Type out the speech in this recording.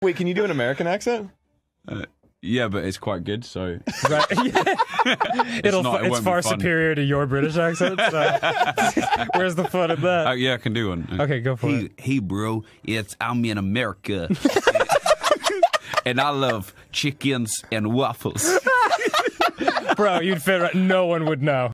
Wait, can you do an American accent? Yeah, but it's quite good, so... Right. It's far superior to your British accent, so... Where's the fun in that? Yeah, I can do one. Okay, go for it. Hey, bro, I'm in America. And I love chickens and waffles. Bro, you'd fit right. No one would know.